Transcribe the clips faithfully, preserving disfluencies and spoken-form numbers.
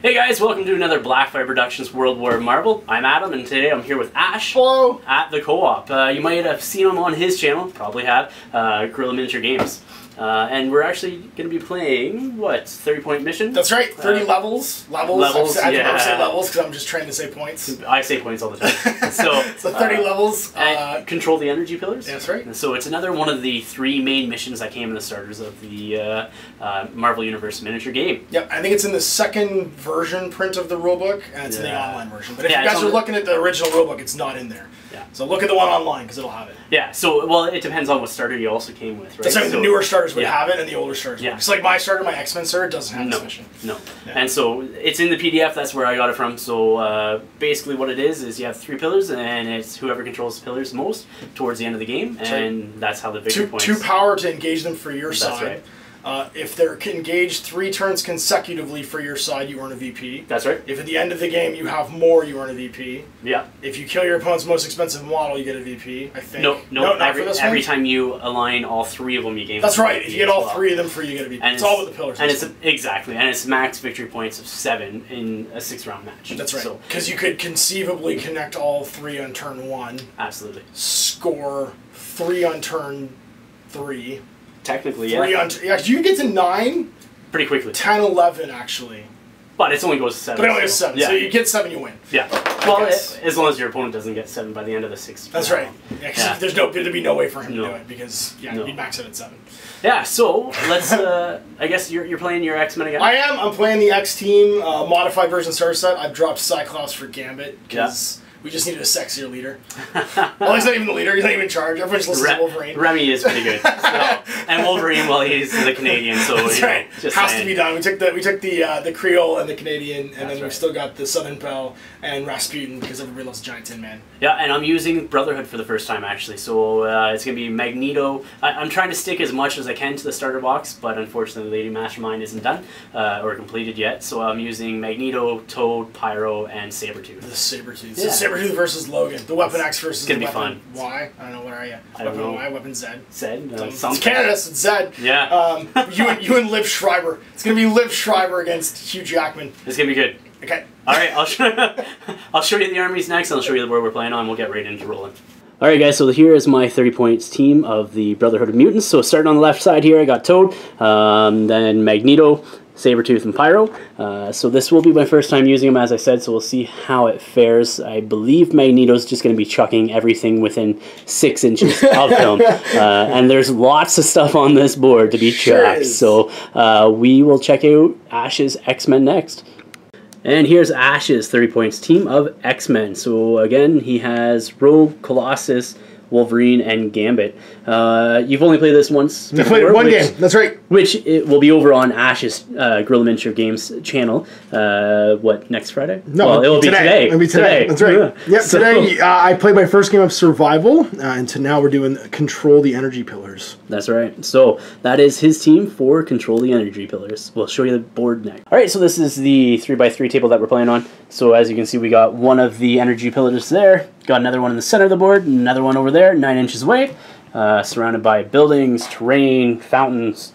Hey guys, welcome to another Blackfyre Productions World War Marvel. I'm Adam, and today I'm here with Ash. Hello. At the co-op. Uh, you might have seen him on his channel, probably have, uh, Guerrilla Miniature Games. Uh, and we're actually going to be playing, what, thirty point mission? That's right, thirty uh, levels. Levels. Levels, I yeah. never say levels because I'm just trained to say points. I say points all the time. So, so thirty uh, levels. Uh, control the energy pillars. That's right. And so it's another one of the three main missions that came in the starters of the uh, uh, Marvel Universe miniature game. Yep, I think it's in the second version print of the rulebook, and it's yeah. in the online version. But if yeah, you guys are the... looking at the original rulebook, it's not in there. Yeah. So look at the one online because it'll have it. Yeah. So well, it depends on what starter you also came with, right? That's right. So, the newer starters would yeah. have it, and the older starters. Yeah. Would. It's like my starter, my X-Men starter doesn't have no, this mission. No. Yeah. And so it's in the P D F. That's where I got it from. So uh, basically, what it is is you have three pillars, and it's whoever controls the pillars most towards the end of the game, that's and right. that's how the victory two, points. Two power to engage them for your that's side. Right. Uh, if they're engaged three turns consecutively for your side, you earn a V P. That's right. If at the end of the game you have more, you earn a V P. Yeah. If you kill your opponent's most expensive model, you get a V P, I think. No, no, no not every, for this every one? time you align all three of them, you gain That's right. If you get all well. three of them free, you get a V P. And it's, it's all with the pillars. And it's a, exactly, and it's max victory points of seven in a six-round match. That's right. So, because you could conceivably connect all three on turn one. Absolutely. Score three on turn three. Technically, three yeah. On yeah, you get to nine. Pretty quickly. ten, eleven, actually. But it only goes to seven. But it only goes so, seven. Yeah. So you get seven, you win. Yeah. Well, it, as long as your opponent doesn't get seven by the end of the sixth. That's right. Yeah, yeah. There's no, there'd be no way for him no. to do it because yeah, no. he'd max it at seven. Yeah. So let's. Uh, I guess you're you're playing your X-Men again. I am. I'm playing the X Team uh, modified version starter set. I've dropped Cyclops for Gambit because. Yeah. We just needed a sexier leader. Well, he's not even the leader. He's not even in charge. Everyone just listens Re to Wolverine. Remy is pretty good. So, and Wolverine, well, he's the Canadian, so that's you right. know, just has saying. to be done. We took the we took the uh, the Creole and the Canadian, and that's then right. we've still got the Southern Belle and Rasputin because everybody loves Giant Tin Man. Yeah, and I'm using Brotherhood for the first time actually. So uh, it's gonna be Magneto. I I'm trying to stick as much as I can to the starter box, but unfortunately, Lady Mastermind isn't done uh, or completed yet. So I'm using Magneto, Toad, Pyro, and Sabretooth. The Sabretooth. Yeah. So Sabretooth versus Logan. The Weapon X versus it's gonna the be Weapon fun. Y. I don't know, where are you? I don't weapon know. Y, Weapon Z. Zed? No, it's Canada, so it's Zed. Yeah. Um, you, and, you and Liv Schreiber. It's going to be Liv Schreiber against Hugh Jackman. It's going to be good. Okay. Alright, I'll, show I'll show you the armies next, and I'll show you where we're playing on. We'll get right into rolling. Alright guys, so here is my thirty points team of the Brotherhood of Mutants. So starting on the left side here, I got Toad, um, then Magneto, Sabretooth, and Pyro. Uh, so this will be my first time using them, as I said, so we'll see how it fares. I believe Magneto's just going to be chucking everything within six inches of him. Uh, and there's lots of stuff on this board to be chucked. Sure so uh, we will check out Ash's X-Men next. And here's Ash's thirty points team of X-Men. So again, he has Rogue, Colossus, Wolverine, and Gambit. Uh, you've only played this once before, I played one which, game, that's right. Which it will be over on Ash's uh, Guerrilla Miniature Games channel. Uh, what, next Friday? No, well, it'll today. be today. It'll be today, today. that's right. Yeah. Yep, so, today uh, I played my first game of Survival, uh, and to now we're doing Control the Energy Pillars. That's right. So that is his team for Control the Energy Pillars. We'll show you the board next. Alright, so this is the three by three table that we're playing on. So as you can see, we got one of the energy pillars there, got another one in the center of the board, another one over there, nine inches away, uh, surrounded by buildings, terrain, fountains,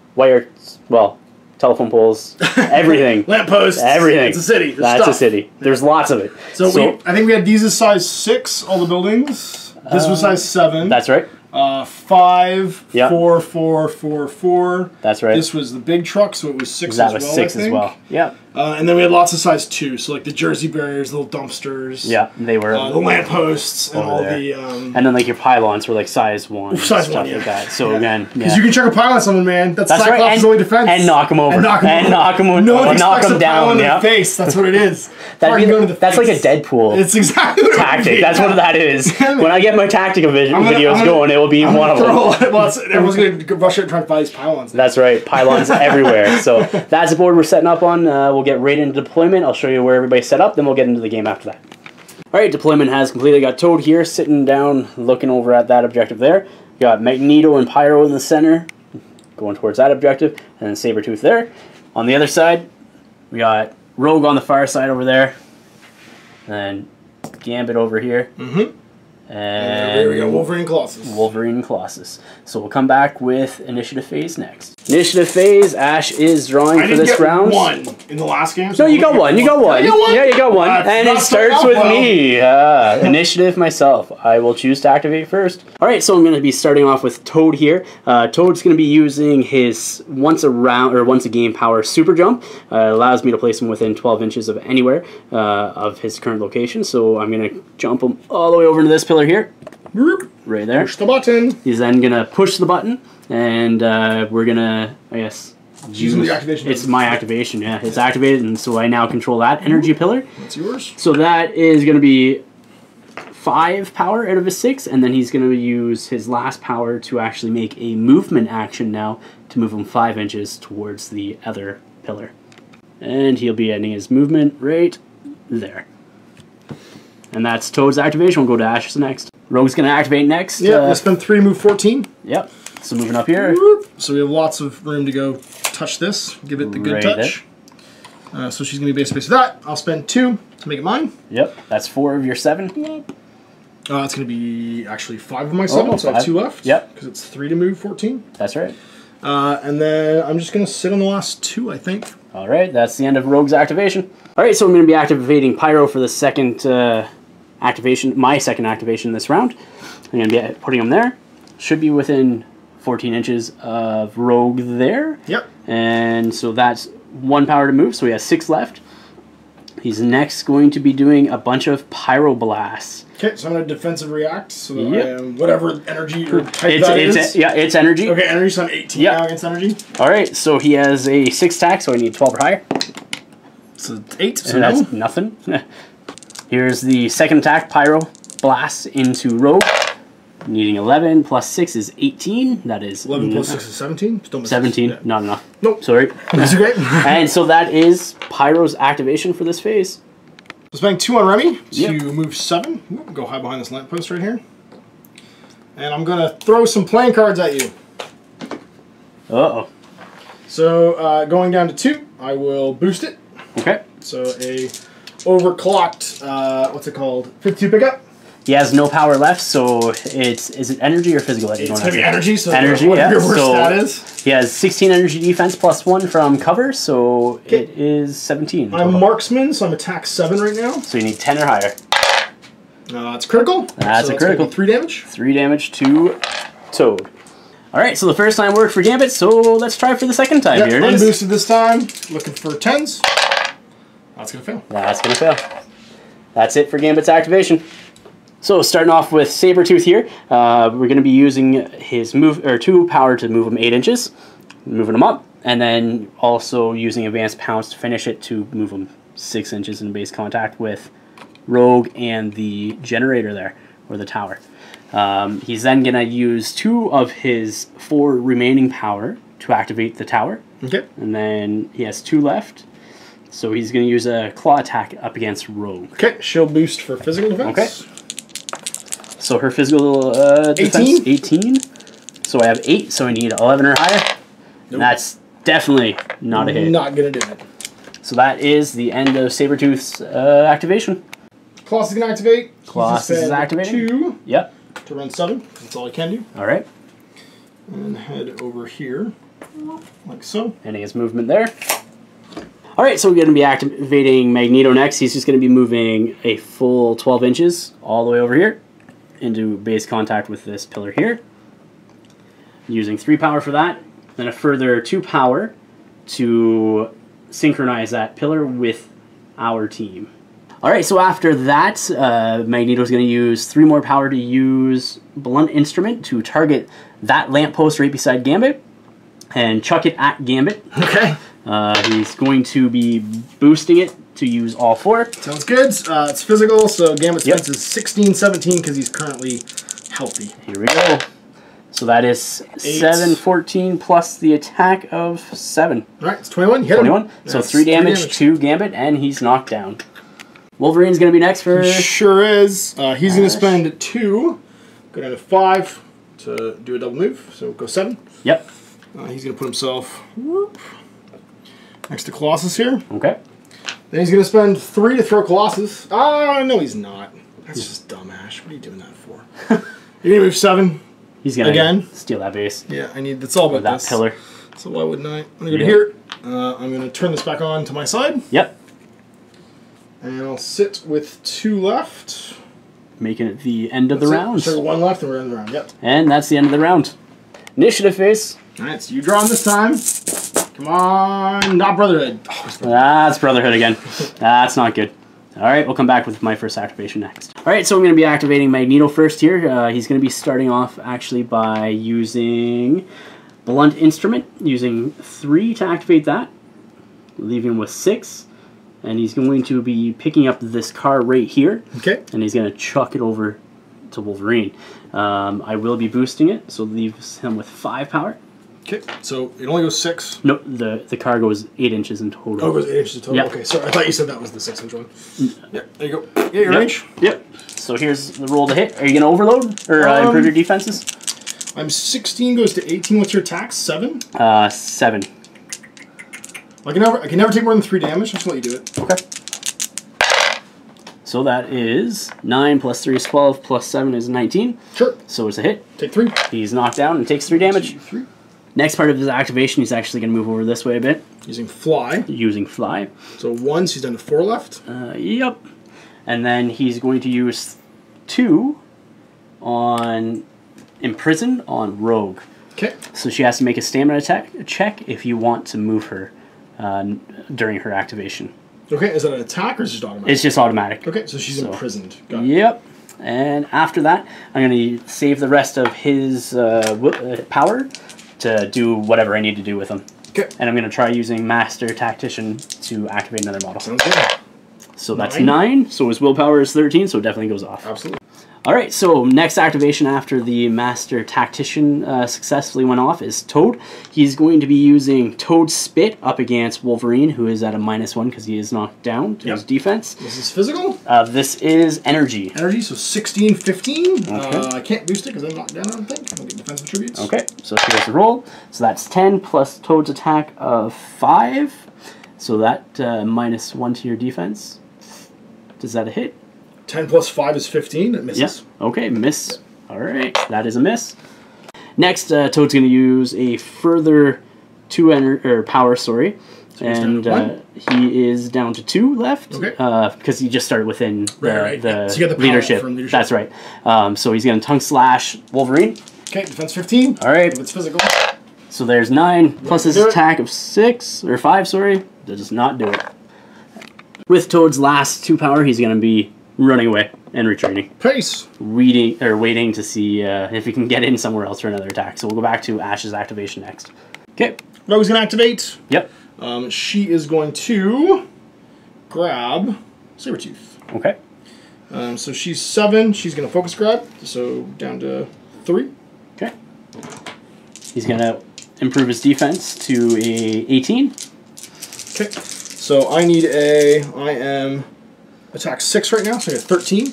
wires, well, telephone poles, everything. Lampposts. Everything. It's a city. There's That's stuff. a city. There's lots of it. So, so we, I think we had these as size six, all the buildings. This uh, was size seven. That's right. Uh, five, yep. four, four, four, four. That's right. This was the big truck, so it was six that as was well. six I think. as well. Yeah. Uh, and then we had lots of size two, so like the Jersey barriers, little dumpsters. Yeah, they were. Uh, the lampposts and all there. the. Um, and then like your pylons were like size one. Size stuff one, yeah. like that. So yeah. again, because yeah. you can chuck a pylon on someone, man. That's, That's Cyclops' right. and, only defense. And knock him over. And knock him and over. knock him over. No one knock expects him a down. pylon Yeah. in the face. That's what it is. That'd be, go to the that's face. like a Deadpool. It's exactly what tactic. It would be. That's what that is. When I get my tactic vision gonna, videos gonna, going, it will be I'm one of them. Well, it's, everyone's going to rush out and try to buy these pylons. Now. That's right. Pylons everywhere. So that's the board we're setting up on. Uh, we'll get right into deployment. I'll show you where everybody's set up, then we'll get into the game after that. Alright, deployment has completed. Got Toad here, sitting down, looking over at that objective there. Got Magneto and Pyro in the center, going towards that objective, and then Sabretooth there. On the other side, we got Rogue on the far side over there, and Gambit over here. Mm-hmm. And, Here we go, Wolverine Colossus. Wolverine Colossus. So we'll come back with initiative phase next. Initiative phase, Ash is drawing I for this get round. one in the last game. So no, you got one. You got one. You got one. Yeah, you got one. Uh, and it starts with well. me. Uh, initiative myself. I will choose to activate first. All right, so I'm going to be starting off with Toad here. Uh, Toad's going to be using his once a round or once a game power super jump. Uh, it allows me to place him within twelve inches of anywhere uh, of his current location. So I'm going to jump him all the way over to this pillar here. Right there. Push the button. He's then going to push the button, and uh, we're going to, I guess, using the activation. It's my activation, yeah. It's activated, and so I now control that energy pillar. That's yours. So that is going to be five power out of his six, and then he's going to use his last power to actually make a movement action now to move him five inches towards the other pillar. And he'll be ending his movement right there. And that's Toad's activation. We'll go to Ash's next. Rogue's going to activate next. Yeah, uh, let's spend three, move fourteen. Yep. So moving up here. So we have lots of room to go touch this, give it the good right touch. Uh, so she's going to be base space for that. I'll spend two to make it mine. Yep, that's four of your seven. Uh, it's going to be actually five of my seven, oh, so I have two left. Yep. Because it's three to move fourteen. That's right. Uh, and then I'm just going to sit on the last two, I think. All right, that's the end of Rogue's activation. All right, so I'm going to be activating Pyro for the second uh, activation, my second activation this round. I'm going to be putting him there. Should be within fourteen inches of Rogue there. Yep. And so that's one power to move, so he has six left. He's next going to be doing a bunch of Pyro Blasts. Okay, so I'm going to defensive react, so that yep. I am whatever energy or type it's, that it's, is. Yeah, it's energy. Okay, energy, so I'm eighteen yep. now against energy. All right, so he has a six attack, so I need twelve or higher. So it's eight, so and no. That's nothing. Here's the second attack, Pyro Blast into Rogue. Needing eleven plus six is eighteen. That is eleven plus six is seventeen. seventeen. Yeah. Not enough. Nope. Sorry. That's okay. And so that is Pyro's activation for this phase. So spending two on Remy to yep. move seven. Ooh, go hide behind this lamppost right here. And I'm going to throw some playing cards at you. Uh-oh. So uh, going down to two, I will boost it. Okay. So a overclocked, uh, what's it called? fifty-two pickup. He has no power left, so it's is it energy or physical? That you it's going to be energy, so energy, whatever yeah. your worst so stat is. He has sixteen energy defense plus one from cover, so okay. It is seventeen. I'm total. Marksman, so I'm attack seven right now. So you need ten or higher. Uh, it's critical. That's so a critical. Three damage. Three damage to Toad. All right, so the first time worked for Gambit, so let's try for the second time. Yep, Here it is. Unboosted this time. Looking for tens. That's going to fail. That's going to fail. That's it for Gambit's activation. So starting off with Sabretooth here, uh, we're going to be using his move or two power to move him eight inches, moving him up, and then also using Advanced Pounce to finish it to move him six inches in base contact with Rogue and the generator there, or the tower. Um, he's then going to use two of his four remaining power to activate the tower. Okay. And then he has two left. So he's going to use a claw attack up against Rogue. Okay, she'll boost for physical defense. Okay. So her physical uh, defense, eighteen. eighteen. So I have eight, so I need eleven or higher. Nope. That's definitely not a hit. Not going to do it. So that is the end of Sabretooth's uh, activation. Colossus is going to activate. Colossus is activating. Two. Yep. To run seven. That's all I can do. All right. And head over here, like so. Ending his movement there. All right, so we're going to be activating Magneto next. He's just going to be moving a full twelve inches all the way over here into base contact with this pillar here. Using three power for that, then a further two power to synchronize that pillar with our team. All right, so after that, uh, Magneto's going to use three more power to use Blunt Instrument to target that lamppost right beside Gambit and chuck it at Gambit. Okay. Uh, he's going to be boosting it to use all four. Sounds good. Uh, it's physical, so Gambit's yep. defense is sixteen seventeen because he's currently healthy. Here we go. So that is Eight. seven, fourteen plus the attack of seven. All right, it's twenty-one. You hit twenty-one. Him. So three damage, three damage to Gambit, and he's knocked down. Wolverine's going to be next for... He sure is. Uh, he's going to spend two, go down to five to do a double move, so go seven. Yep. Uh, he's going to put himself whoop, next to Colossus here. Okay. Then he's going to spend three to throw Colossus. Ah, uh, no he's not. That's just dumb, Ash. What are you doing that for? You're gonna move seven. He's gonna again steal that base. Yeah, I need. That's all about that this. pillar. So why wouldn't I? I'm gonna go to here. Uh, I'm gonna turn this back on to my side. Yep. And I'll sit with two left. Making it the end of that's the it. round. So one left and we're in the round. Yep. And that's the end of the round. Initiative phase. All right, so you draw them this time. Come on, not Brotherhood. Oh, that's Brotherhood again. That's not good. All right, we'll come back with my first activation next. All right, so I'm going to be activating Magneto first here. Uh, he's going to be starting off actually by using Blunt Instrument, using three to activate that, leaving him with six. And he's going to be picking up this car right here. Okay. And he's going to chuck it over to Wolverine. Um, I will be boosting it, so leaves him with five power. Okay, so it only goes six. No, the the car goes eight inches in total. Oh, it goes eight inches in total. Yep. Okay, sorry, I thought you said that was the six inch one. Yeah, there you go. Yeah, your yep. range. Yep. So here's the roll to hit. Are you gonna overload or uh, um, improve your defenses? I'm sixteen goes to eighteen. What's your attack? Seven. Uh, seven. I can never I can never take more than three damage. I'll just let you do it. Okay. So that is nine plus three is twelve plus seven is nineteen. Sure. So it's a hit. Take three. He's knocked down and takes three damage. Two, three. Next part of his activation, he's actually going to move over this way a bit. Using fly. Using fly. So one, so he's down to four left. Uh, yep. And then he's going to use two on Imprison on Rogue. Okay. So she has to make a stamina attack check if you want to move her uh, during her activation. Okay, is that an attack or is it just automatic? It's just automatic. Okay, so she's so, imprisoned. Got it. Yep. And after that, I'm going to save the rest of his uh, power to do whatever I need to do with him. Okay. And I'm going to try using Master Tactician to activate another model. Sounds good. So that's nine. nine. So his willpower is thirteen, so it definitely goes off. Absolutely. All right, so next activation after the Master Tactician uh, successfully went off is Toad. He's going to be using Toad Spit up against Wolverine, who is at a minus one because he is knocked down to yep. his defense. This is physical? Uh, this is energy. Energy, so sixteen, fifteen. Okay. Uh, I can't boost it because I'm knocked down, I don't think. I don't get defensive attributes. Okay, so here's the roll. So that's ten plus Toad's attack of five. So that uh, minus one to your defense. Does that a hit? ten plus five is fifteen. It misses. Yeah. Okay, miss. All right, that is a miss. Next, uh, Toad's going to use a further two ener or power, sorry. So and uh, he is down to two left. Okay. Because uh, he just started within the, right, right. the, yeah. so you got the leadership. From leadership. That's right. Um, so he's going to tongue slash Wolverine. Okay, defense fifteen. All right. If it's physical. So there's nine plus his attack of six, or five, sorry. That does not do it. With Toad's last two power, he's going to be running away and retreating. Pace. Reading or waiting to see uh, if he can get in somewhere else for another attack. So we'll go back to Ash's activation next. Okay. Rogue's going to activate. Yep. Um, she is going to grab Sabretooth. Okay. Um, so she's seven. She's going to focus grab. So down to three. Okay. He's going to improve his defense to a eighteen. Okay. So I need a. I am attack six right now. So I get thirteen.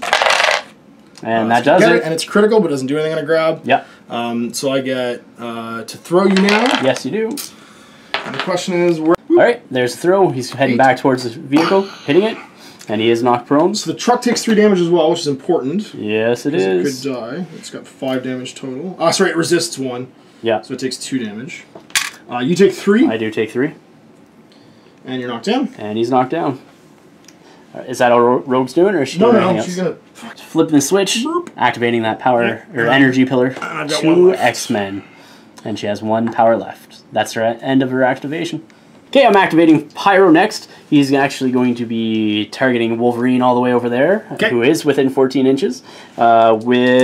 And uh, that does it. it. And it's critical, but doesn't do anything on a grab. Yep. Um, so I get uh, to throw you now. Yes, you do. And the question is, where? All right. There's a throw. He's heading Eight. back towards the vehicle, hitting it. And he is knocked prone. So the truck takes three damage as well, which is important. Yes, it is. It could die. It's got five damage total. Ah, sorry, it resists one. Yeah. So it takes two damage. Uh, you take three. I do take three. And you're knocked down. And he's knocked down. Right, is that all Rogue's doing, or is she no, doing no, anything else? She's gonna flipping the switch, Boop. activating that power yeah. or energy pillar to X-Men, and she has one power left. That's her end of her activation. Okay, I'm activating Pyro next. He's actually going to be targeting Wolverine all the way over there, okay. who is within fourteen inches, uh,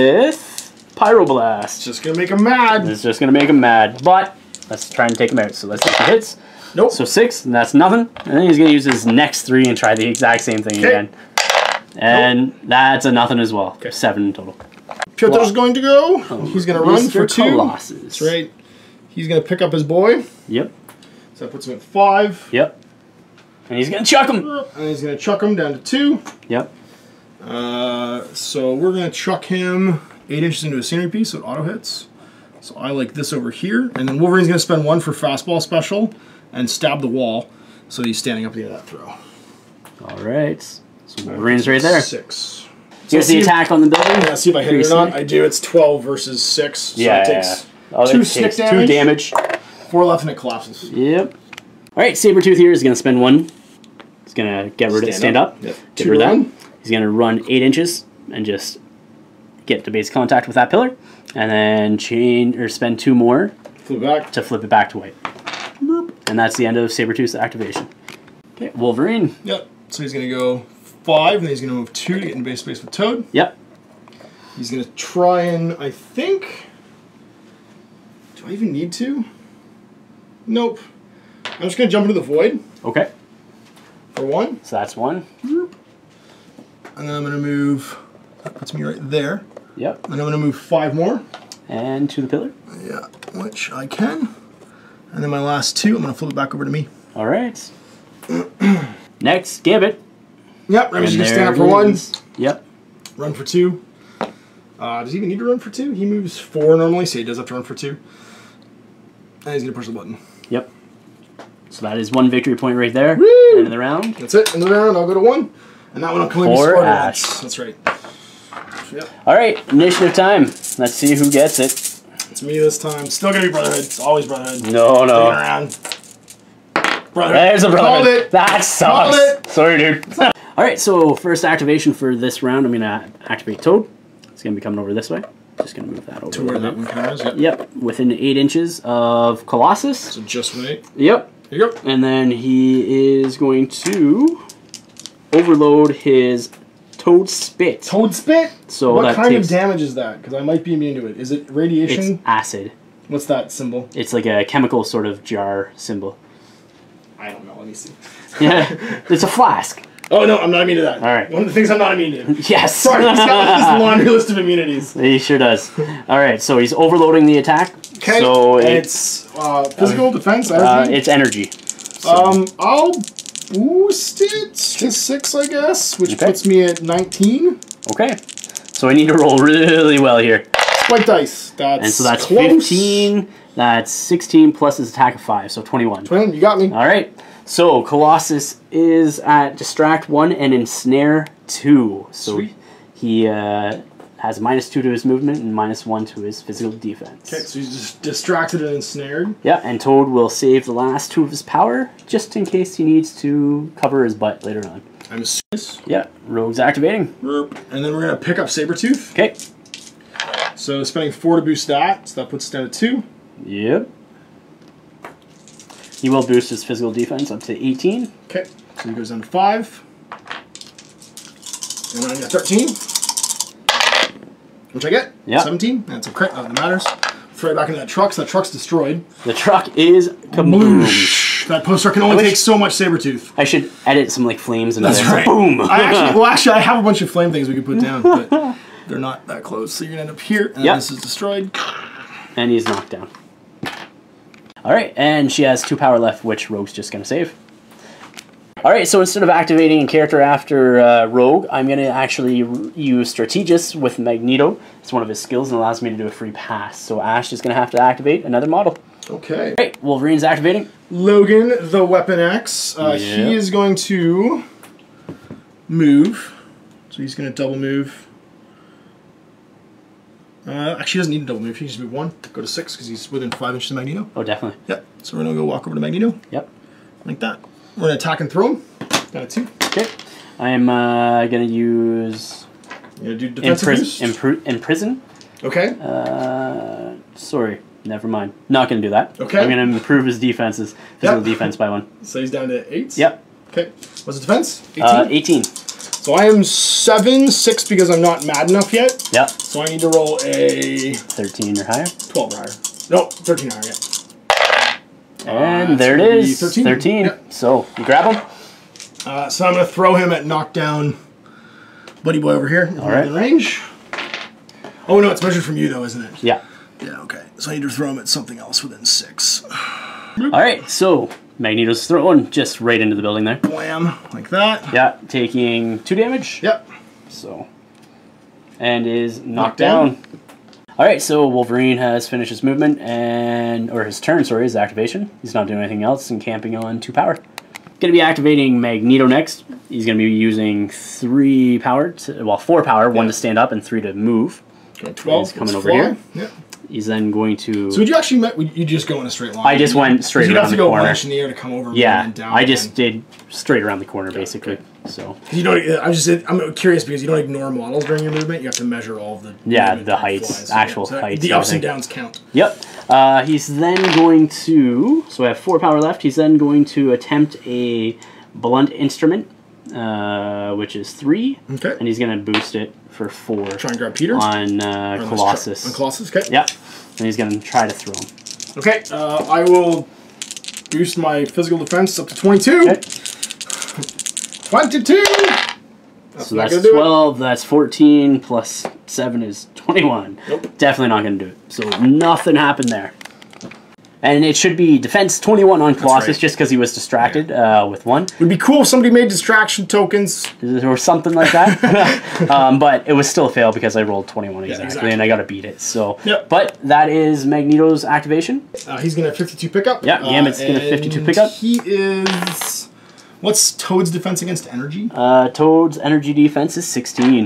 with Pyro Blast. Just gonna make him mad. It's just gonna make him mad, but let's try and take him out. So let's see if he hits. Nope. So six, and that's nothing. And then he's gonna use his next three and try the exact same thing okay. again. And nope. that's a nothing as well. Okay. Seven total. Piotr's well, going to go. Oh, he's gonna run Mister for two. Colossus. That's right. He's gonna pick up his boy. Yep. So that puts him at five. Yep. And he's gonna chuck him. And he's gonna chuck him down to two. Yep. Uh, so we're gonna chuck him eight inches into a scenery piece, so it auto hits. So I like this over here, and then Wolverine's gonna spend one for fastball special and stab the wall, so he's standing up at the end of that throw. All right. So Wolverine's right there. Six. Here's the attack on the building. Yeah, see if I hit it or not. I do. It's twelve versus six. So yeah, it takes yeah. Oh, two it stick takes damage. Two damage. Four left and it collapses. Yep. All right, Sabretooth here is going to spend one. He's going to get rid of stand up. Yep. Get Two rid of that. run. He's going to run eight inches and just get to base contact with that pillar, and then chain or spend two more. Flip it back to flip it back to white. And that's the end of Sabretooth's activation. Okay, Wolverine. Yep. So he's going to go five, and then he's going to move two to get in base space with Toad. Yep. He's going to try and, I think... Do I even need to? Nope. I'm just going to jump into the void. Okay. For one. So that's one. And then I'm going to move... That puts me right there. Yep. And I'm going to move five more. And to the pillar. Yeah, which I can. And then my last two, I'm going to flip it back over to me. All right. Next, Gambit. Yep, I'm just going to stand up for one. Yep. Run for two. Uh, does he even need to run for two? He moves four normally, so he does have to run for two. And he's going to push the button. Yep. So that is one victory point right there. Woo! End of the round. That's it. End of the round. I'll go to one. And that one will come in For Ash. That's right. Yep. All right, initiative time. Let's see who gets it. It's me this time. Still going to be Brotherhood. It's always Brotherhood. No, no. Sticking around. Brotherhood. There's a Brotherhood. Called it. That sucks. Called it. Sorry, dude. All right, so first activation for this round, I'm going to activate Toad. It's going to be coming over this way. Just going to move that over. To where that one comes, yep. Yep, within eight inches of Colossus. So just wait. Yep. Here you go. And then he is going to overload his Toad Spit. Toad Spit? So what that kind takes, of damage is that? Because I might be immune to it. Is it radiation? It's acid. What's that symbol? It's like a chemical sort of jar symbol. I don't know. Let me see. Yeah, it's a flask. Oh, no, I'm not immune to that. All right. One of the things I'm not immune to. Yes. Sorry, he's got this laundry list of immunities. He sure does. All right, so he's overloading the attack. Okay, so and it's, it's uh, physical, uh, defense, energy? Uh, it's energy. So. Um, I'll boost it to six, I guess, which okay. puts me at nineteen. Okay, so I need to roll really well here. Spike dice. That's and so that's close. fifteen. That's sixteen plus his attack of five, so twenty-one. twenty-one, you got me. All right. So Colossus is at distract one and ensnare two. So Sweet. he uh, has minus two to his movement and minus one to his physical defense. Okay, so he's just distracted and ensnared. Yeah, and Toad will save the last two of his power just in case he needs to cover his butt later on. I'm assuming. Yeah, Rogue's activating. And then we're gonna pick up Sabretooth. Okay. So spending four to boost that, so that puts us down to two. Yep. He will boost his physical defense up to eighteen. Okay, so he goes down to five. And then I got thirteen. Which I get. Yeah. seventeen. That's a crit, not that matters. Throw it back into that truck, so that truck's destroyed. The truck is kaboom. Whoosh. That poster can only wish, take so much Sabretooth. I should edit some like flames into That's this. right. Boom. I actually, well, actually, I have a bunch of flame things we could put down, but they're not that close. So you're gonna end up here, and yep. this is destroyed. And he's knocked down. All right, and she has two power left, which Rogue's just gonna save. All right, so instead of activating a character after uh, Rogue, I'm gonna actually use Strategist with Magneto. It's one of his skills and allows me to do a free pass. So Ash is gonna have to activate another model. Okay. All right, Wolverine's activating. Logan, the Weapon X. Uh, yep. He is going to move. So he's going to double move. Uh, actually, he doesn't need to double move. He can just move one, go to six, because he's within five inches of Magneto. Oh, definitely. Yep. So we're going to go walk over to Magneto. Yep. Like that. We're going to attack and throw him. Got a two. Okay. I'm uh, going to use... You're going to do defensive impris boost? impr imprison. Okay. Uh, sorry. Never mind. Not going to do that. Okay. I'm going to improve his defenses, physical Yep. defense by one. So he's down to eight? Yep. Okay. What's the defense? eighteen? Uh, eighteen. So I am seven, six because I'm not mad enough yet. Yep. So I need to roll a... thirteen or higher. twelve or higher. No, thirteen or higher, yeah. And Uh, there it is. thirteen. thirteen. Yep. So, you grab him. Uh, so I'm going to throw him at knockdown buddy boy over here. All right. In range. Oh, no, it's measured from you, though, isn't it? Yeah. Yeah, okay. So I need to throw him at something else within six. All right, so Magneto's throwing just right into the building there. Wham, like that. Yeah, taking two damage. Yep. So, and is knocked, Knocked down. down. All right, so Wolverine has finished his movement and, or his turn, sorry, his activation. He's not doing anything else and camping on two power. Going to be activating Magneto next. He's going to be using three power, to, well, four power, yeah. one to stand up and three to move. Okay, twelve. He's coming over fly. here. Yeah. He's then going to... So would you actually... Met, you just go in a straight line? I just went straight around the corner. You'd have to go one inch in the air to come over. Yeah, and down I just and... did straight around the corner, basically. Okay. So you don't. I just. I'm curious because you don't ignore models during your movement. You have to measure all of the. Yeah, the heights, flies. actual so heights. The ups and downs count. Yep. Uh, he's then going to. So I have four power left. He's then going to attempt a blunt instrument, uh, which is three. Okay. And he's going to boost it for four. Try and grab Peter on uh, Colossus. On Colossus. Okay. Yeah. And he's going to try to throw him. Okay. Uh, I will boost my physical defense up to twenty-two. Okay. twenty-two! That's so that's twelve, that's fourteen, plus seven is twenty-one. Nope. Definitely not going to do it. So nothing happened there. And it should be defense twenty-one on Colossus right. just because he was distracted yeah. uh, with one. It would be cool if somebody made distraction tokens. Or something like that. um, but it was still a fail because I rolled twenty-one exactly, yeah, exactly. and I got to beat it. So, yep. But that is Magneto's activation. Uh, he's going to have fifty-two pickup. Yeah, Gambit's uh, going to have fifty-two pickup. He is... What's Toad's defense against energy? Uh, Toad's energy defense is sixteen.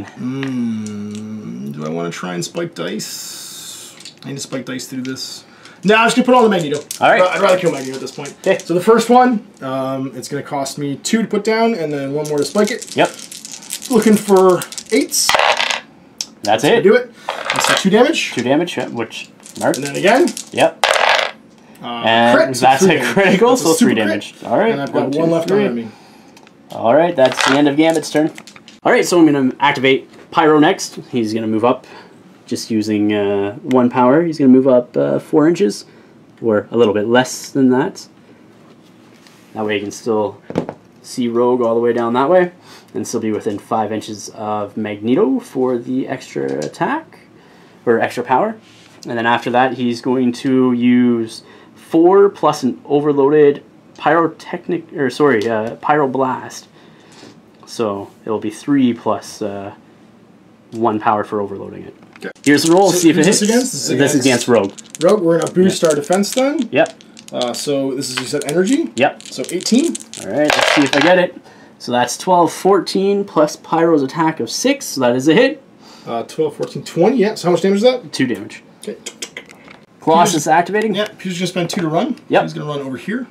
Mm, do I want to try and spike dice? I need to spike dice through this. No, I'm just going to put on the Magneto. All right. I'd rather kill Magneto at this point. Okay. So the first one, um, it's going to cost me two to put down, and then one more to spike it. Yep. Looking for eights. That's Let's it. do it. That's the two damage. Two damage, which mark. And then again. Yep. Uh, and crit, that's so a critical, that's so a three damage. Crit. All right. And I've got one, one two, left three. on me. All right, that's the end of Gambit's turn. All right, so I'm going to activate Pyro next. He's going to move up, just using uh, one power. He's going to move up uh, four inches, or a little bit less than that. That way you can still see Rogue all the way down that way, and still be within five inches of Magneto for the extra attack, or extra power. And then after that, he's going to use four plus an overloaded pyrotechnic, or sorry, uh, pyroblast. So it'll be three plus uh, one power for overloading it. Okay. Here's the roll. So see if it hits. This, against? This, is against? this is against Rogue. Rogue. We're gonna boost yep. our defense then. Yep. Uh, so this is, you said, energy. Yep. So eighteen. All right. Let's see if I get it. So that's twelve, fourteen plus Pyro's attack of six. So that is a hit. Uh, twelve, fourteen, twenty. Yeah. So how much damage is that? Two damage. Okay. Colossus is activating. Yeah. Peter's gonna spend two to run. Yep. He's gonna run over here,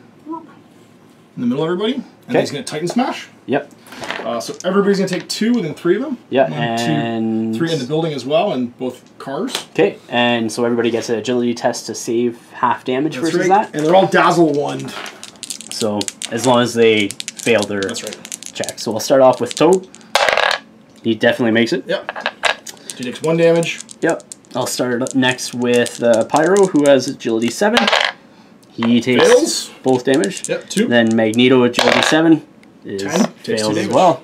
in the middle of everybody, and okay. he's gonna Titan Smash. Yep. Uh, so everybody's gonna take two within three of them. Yeah, One, and two, three in the building as well, and both cars. Okay, and so everybody gets an agility test to save half damage That's versus right. that. And they're all dazzle one. So as long as they fail their That's right. check. So we'll start off with Toad. He definitely makes it. Yep. He takes one damage. Yep. I'll start up next with uh, Pyro, who has agility seven. He takes fails. both damage. Yep, two. Then Magneto, agility seven, is Ten. fails as well.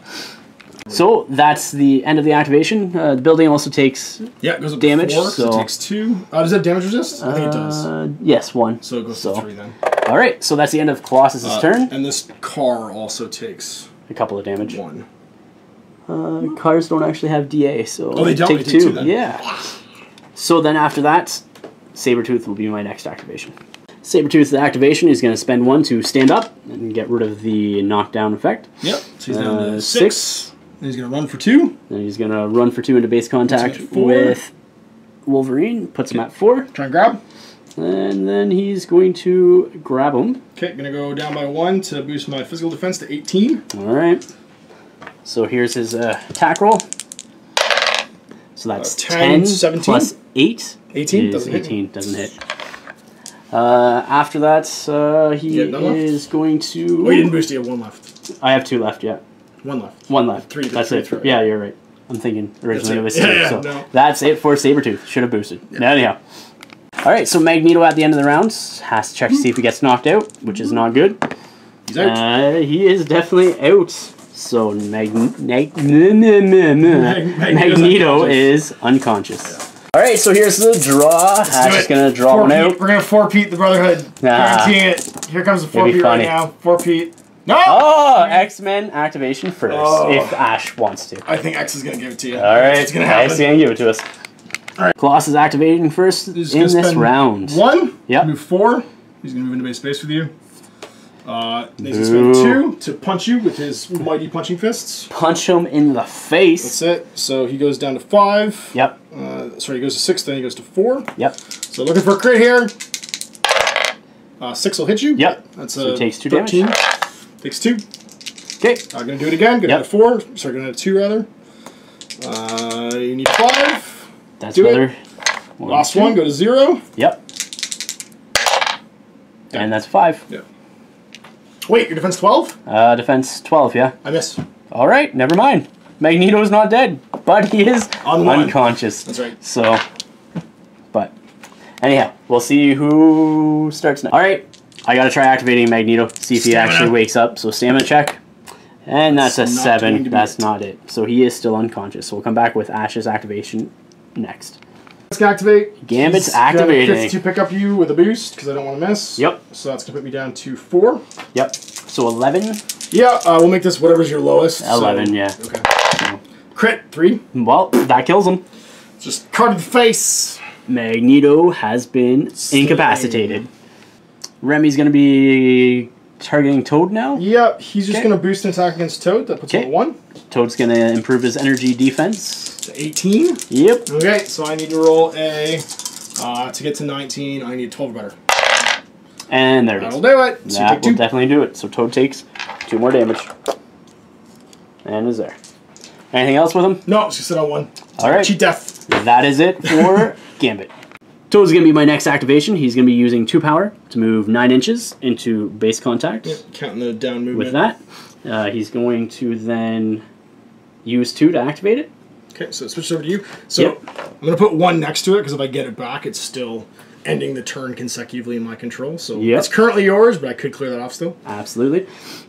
So that's the end of the activation. Uh, the building also takes yeah, it goes up damage. To four, so it takes two. Uh, does that damage resist? I think it does. Uh, yes, one. So it goes so. to three then. All right, so that's the end of Colossus' uh, turn. And this car also takes a couple of damage. One. Uh, cars don't actually have D A, so oh, they don't. take they two. Take two then. Yeah. So then after that, Sabretooth will be my next activation. Sabretooth's activation is going to spend one to stand up and get rid of the knockdown effect. Yep. So he's down uh, to six. six. And he's going to run for two. Then he's going to run for two into base contact with Wolverine. Puts him at four. Try and grab. And then he's going to grab him. Okay, going to go down by one to boost my physical defense to eighteen. All right. So here's his uh, attack roll. So that's uh, ten, ten seventeen plus eight. eighteen doesn't eighteen hit. doesn't hit. Uh, after that, uh, he is going to... Oh, you didn't boost it. You have one left. I have two left, yeah. One left. One left. Three. That's three, it. three. Yeah, you're right. I'm thinking originally it was yeah, three. yeah, so no. That's it for Sabretooth. Should have boosted. Yeah. Anyhow. All right, so Magneto at the end of the round has to check to see if he gets knocked out, which is not good. He's out. Uh, he is definitely out. So Mag Mag Mag Magneto is unconscious. Yeah. All right, so here's the draw. I'm just going to draw four one out. We're going to four-peat the Brotherhood. Ah. Guaranteeing it. Here comes the four-peat right now. Four-peat. No! Oh, X-Men activation first, oh. if Ash wants to. I think X is going to give it to you. All right, it's going to happen. X is going to give it to us. All right. Colossus activating first in this round. One. Yep. Move four. He's going to move into base space with you. Uh, he's going to spend two to punch you with his mighty punching fists. Punch him in the face. That's it. So he goes down to five. Yep. Uh, sorry, he goes to six, then he goes to four. Yep. So looking for a crit here. Uh, six will hit you. Yep. That's so a takes two thirteen. damage. Takes two. Okay. I'm going to do it again. Go yep. down to four. Sorry, go down to two rather. Uh, you need five. That's do another. It. One, Last two. one, go to zero. Yep. Yeah. And that's five. Yeah. Wait, your defense twelve? Uh, defense twelve, yeah. I missed. All right, never mind. Magneto's not dead, but he is On unconscious. That's right. So, but anyhow, we'll see who starts next. All right, I gotta try activating Magneto, see if Stamina. he actually wakes up. So stamina check, and that's It's a not seven. That's it. not it. So he is still unconscious. So we'll come back with Ash's activation next. Let's activate. Gambit's He's activating. To pick up you with a boost because I don't want to miss. Yep. So that's gonna put me down to four. Yep. So eleven. Yeah, uh, we'll make this whatever's your lowest. Eleven. So. Yeah. Okay. So. Crit three. Well, that kills him. Just card to the face. Magneto has been Sling. incapacitated. Remy's going to be targeting Toad now. Yep, he's just Okay. going to boost an attack against Toad. That puts him Okay. at one. Toad's going to improve his energy defense. To eighteen. Yep. Okay, so I need to roll a... Uh, to get to nineteen, I need twelve or better. And there it That'll is. do it. So you That take two. will definitely do it. So Toad takes two more damage. And is there. Anything else with him? No, she sit on one. All right. Cheat death. That is it for Gambit. Toad's going to be my next activation. He's going to be using two power to move nine inches into base contact. Yep, counting the down movement. With that, uh, he's going to then use two to activate it. Okay, so it switches over to you. So Yep. I'm going to put one next to it because if I get it back, it's still ending the turn consecutively in my control. So Yep. it's currently yours, but I could clear that off still. Absolutely.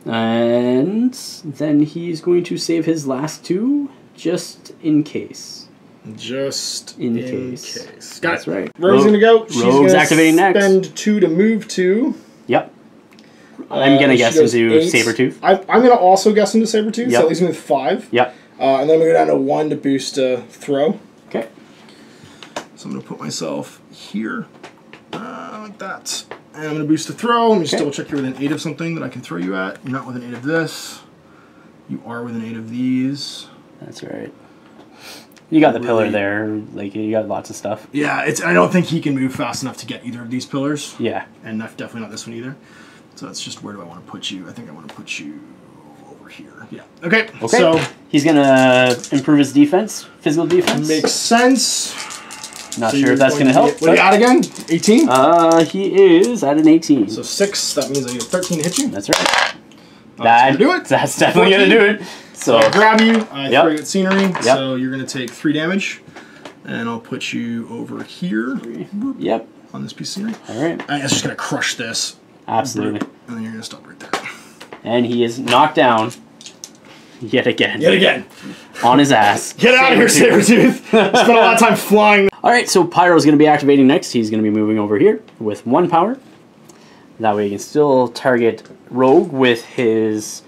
And then he's going to save his last two just in case. Just In in, case. case. Got That's it. right. Rogue's Rogue- going to go. She's Rogue's gonna activating next. spend two to move to. Yep. I'm Uh, going to she guess goes into eight. Sabretooth. I, I'm going to also guess into Sabretooth, Yep. so that leaves me with five. Yep. Uh, and then I'm going to go down to one to boost uh, throw. Okay. So I'm going to put myself here, uh, like that. And I'm going to boost the throw. Let me just Okay. double check you're within eight of something that I can throw you at. You're not within eight of this. You are within eight of these. That's right. You got the pillar Really? there. Like, you got lots of stuff. Yeah, it's. I don't think he can move fast enough to get either of these pillars. Yeah. And not, definitely not this one either. So that's just where do I want to put you? I think I want to put you over here. Yeah. Okay. Okay. So he's going to improve his defense, physical defense. makes sense. Not So sure you're if that's going to be- help. What do you got again? eighteen? Uh, he is at an eighteen. So six, that means I need a thirteen to hit you. That's right. Uh, That, that's gonna do it. That's definitely going to do it. So So, I grab you, I Yep. throw you at scenery, Yep. so you're going to take three damage. And I'll put you over here yep. on this piece of scenery. All right. And it's just going to crush this. Absolutely. And then you're going to stop right there. And he is knocked down yet again. Yet again. On his ass. Get out of here, Sabretooth. Spent a lot of time flying. All right, so Pyro's going to be activating next. He's going to be moving over here with one power. That way he can still target Rogue with his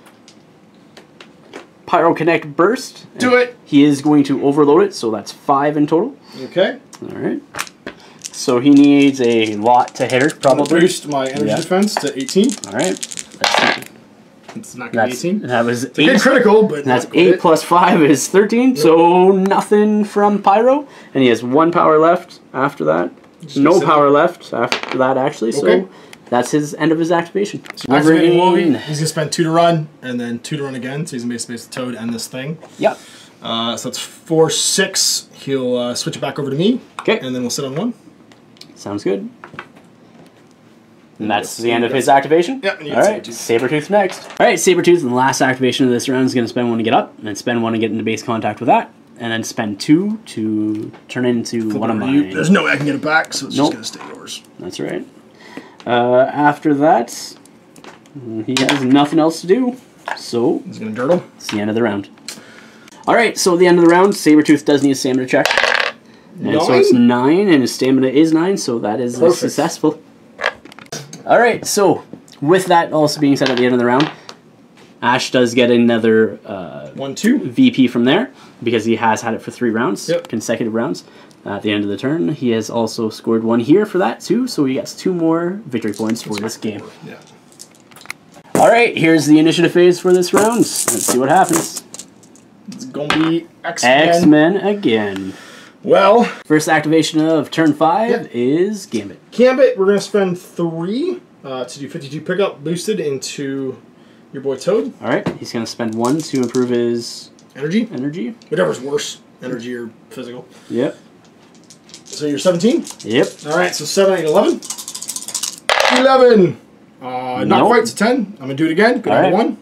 Pyro Connect Burst. Do it. He is going to overload it, so that's five in total. Okay. All right. So he needs a lot to hit her, I'm going to probably. boost my energy Yeah. defense to eighteen. All right. That's, It's not going to be that's, eighteen. that was It's a good eight. critical, but That's not quite eight it. plus five is thirteen, so nothing from Pyro. And he has one power left after that. Just No sit power left after that, actually, so Okay. that's his end of his activation. Activating Wolverine. Wolverine. He's going to spend two to run, and then two to run again, so he's going to be space the Toad and this thing. Yep. Uh, so that's four, six. He'll uh, switch it back over to me, Okay. and then we'll sit on one. Sounds good. And that's the end of his activation? Yeah, and you All get right, Sabretooth next. All right, Sabretooth, in the last activation of this round, is going to spend one to get up, and then spend one to get into base contact with that, and then spend two to turn into Flip one of over to you. mine. There's no way I can get it back, so it's Nope. just going to stay yours. That's right. Uh, after that, he has nothing else to do, so He's going to dirtle. it's the end of the round. All right, so at the end of the round, Sabretooth does need a stamina check. And so it's Nine? nine, and his stamina is nine, so that is uh, Perfect. successful. All right, so with that also being said at the end of the round, Ash does get another uh, One, two. V P from there because he has had it for three rounds, Yep. consecutive rounds. At the end of the turn, he has also scored one here for that too, so he gets two more victory points for this game. Yeah. right, here's the initiative phase for this round. Let's see what happens. It's gonna be X-Men. X-Men again. Well, first activation of turn five yeah. is Gambit. Gambit, we're gonna spend three uh, to do fifty-two pickup boosted into your boy Toad. All right, he's gonna spend one to improve his energy. Energy. Whatever's worse, energy or physical. Yep. So you're seventeen. Yep. All right, so seven, eight, eleven. Eleven. Uh, not nope. quite to ten. I'm gonna do it again. Go down to one.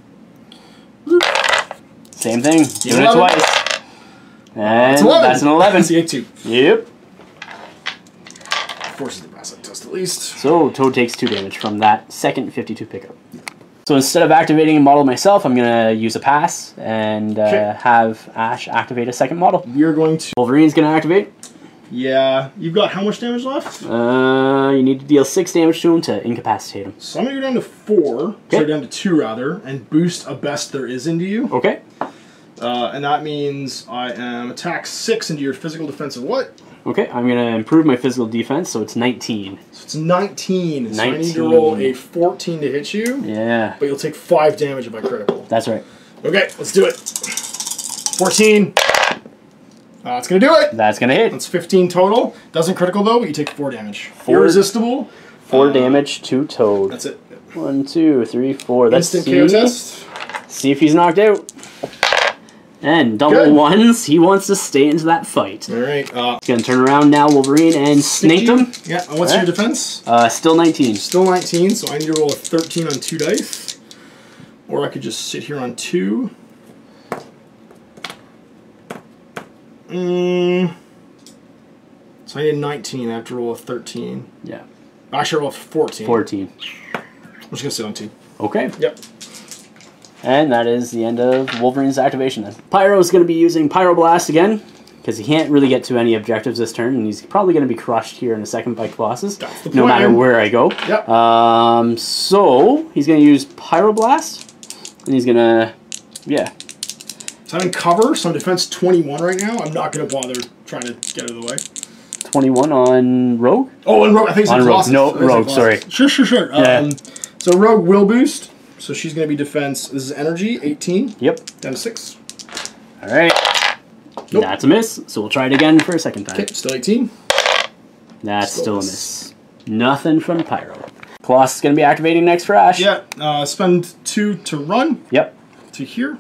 Same thing. Doing it twice. And that's eleven. That's an eleven. That's the eight two. Yep. Forces the pass up test at least. So Toad takes two damage from that second fifty-two pickup. So instead of activating a model myself, I'm gonna use a pass and uh, okay. have Ash activate a second model. You're going to. Wolverine's gonna activate. Yeah. You've got how much damage left? Uh, you need to deal six damage to him to incapacitate him. So I'm gonna go down to four. Okay. So down to two rather, and boost a best there is into you. Okay. Uh, and that means I am attack six into your physical defense of what? Okay, I'm going to improve my physical defense, so it's nineteen. So it's nineteen. nineteen. So I need to roll a fourteen to hit you. Yeah. But you'll take five damage if I critical. That's right. Okay, let's do it. fourteen. Uh, it's going to do it. That's going to hit. That's fifteen total. Doesn't critical though, but you take four damage. Four, Irresistible. Four uh, damage to Toad. That's it. One, two, three, four. That's instant K O test. See if he's knocked out. And double Good. ones, he wants to stay into that fight. All right. Uh, He's going to turn around now, Wolverine, and snake him. Yeah, and what's right. your defense? Uh, still nineteen. Still nineteen, so I need to roll a thirteen on two dice. Or I could just sit here on two. Mm. So I need a nineteen, I have to roll a thirteen. Yeah. Actually, I roll a fourteen. fourteen. I'm just going to sit on two. Okay. Yep. And that is the end of Wolverine's activation then. Pyro's going to be using Pyroblast again, because he can't really get to any objectives this turn, and he's probably going to be crushed here in a second by Colossus, That's the no plan. matter where I go. Yep. Um, so, he's going to use Pyroblast, and he's going to, yeah. So I'm in cover, so I'm defense twenty-one right now. I'm not going to bother trying to get out of the way. twenty-one on Rogue? Oh, on Rogue. I think it's on Rogue. No, Rogue, sorry. Sure, sure, sure. Yeah. Um, so Rogue will boost. So she's going to be defense. This is energy, eighteen. Yep. Down to six. All right. Nope. That's a miss. So we'll try it again for a second time. Okay, still eighteen. That's still, still a miss. Nothing from Pyro. Colossus is going to be activating next for Ash. Yeah. Uh, spend two to run. Yep. To here.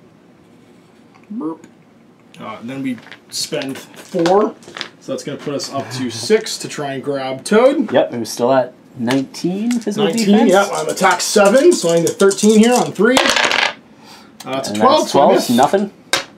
Burp. Uh, then we spend four. So that's going to put us up to six to try and grab Toad. Yep. It was still at nineteen physical nineteen, defense. yeah. I'm attack seven, so I need a thirteen here on three. Uh, it's a twelve, that's twelve, so nothing.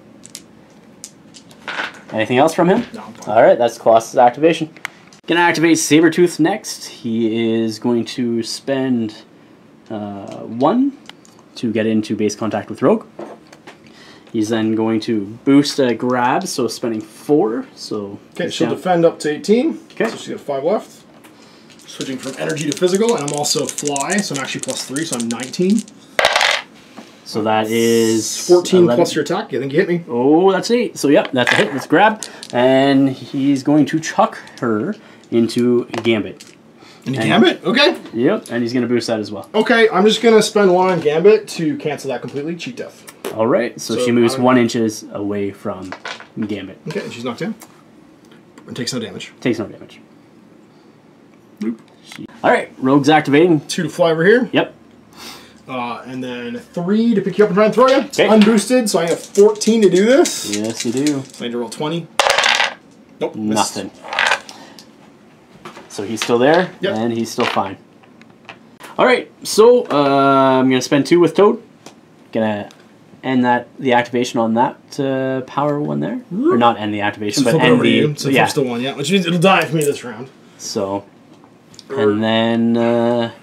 Anything else from him? No. Alright, that's Colossus' activation. Gonna activate Sabretooth next. He is going to spend uh, one to get into base contact with Rogue. He's then going to boost a grab, so spending four. So okay, she'll down. defend up to eighteen. Okay. So she's got five left. Switching from energy to physical, and I'm also fly, so I'm actually plus three, so I'm nineteen. So that is fourteen eleven. Plus your attack. I think you hit me. Oh, that's eight. So yep, that's a hit. Let's grab, and he's going to chuck her into Gambit. Into and, Gambit? Okay. Yep, and he's going to boost that as well. Okay, I'm just going to spend one on Gambit to cancel that completely. Cheat death. All right, so, so she moves one inches away from Gambit. Okay, and she's knocked down. And takes no damage. Takes no damage. All right, Rogue's activating. Two to fly over here. Yep. Uh, and then three to pick you up and try and throw you. Okay. Unboosted, so I have fourteen to do this. Yes, you do. So I need to roll twenty. Nope. Nothing. Missed. So he's still there, yep. and he's still fine. All right, so uh, I'm gonna spend two with Toad. Gonna end that the activation on that uh, power one there, or not end the activation, so but end the so yeah. the one, yeah, which means it'll die for me this round. So. And then uh,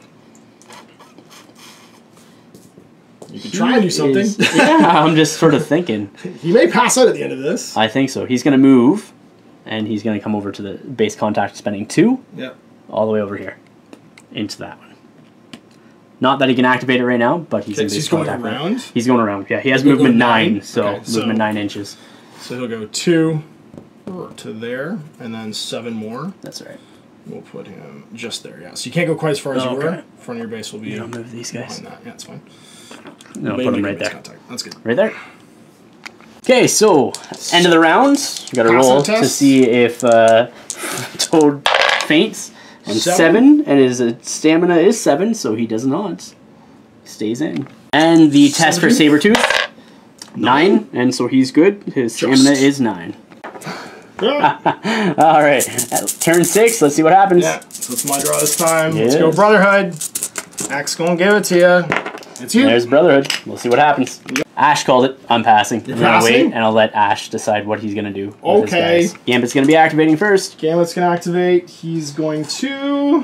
you can try and do something. Is, yeah, I'm just sort of thinking. He may pass out at the end of this. I think so. He's going to move, and he's going to come over to the base contact, spending two. Yeah. All the way over here, into that one. Not that he can activate it right now, but he's okay, in so base he's going contact. around. Right. He's going around. Yeah, he has he'll movement nine, nine, so okay, movement so, nine inches. So he'll go two to there, and then seven more. That's right. We'll put him just there, yeah. So you can't go quite as far as oh, you okay. were. Front of your base will be. You don't move these guys. That. Yeah, it's fine. No, put them right there. Contact. That's good. Right there. Okay, so end of the round. You got to roll to see if uh, Toad faints. And seven, seven and his uh, stamina is seven, so he does not. He stays in. And the test for Sabretooth, nine, nine, and so he's good. His Just. stamina is nine. Yeah. All right, turn six. Let's see what happens. Yeah, so it's my draw this time. Yeah. Let's go Brotherhood. Axe gonna give it to you. It's you. There's Brotherhood. We'll see what happens. Yep. Ash called it. I'm passing. You're I'm gonna passing? wait, and I'll let Ash decide what he's gonna do. Okay. With his guys. Gambit's gonna be activating first. Gambit's gonna activate. He's going to.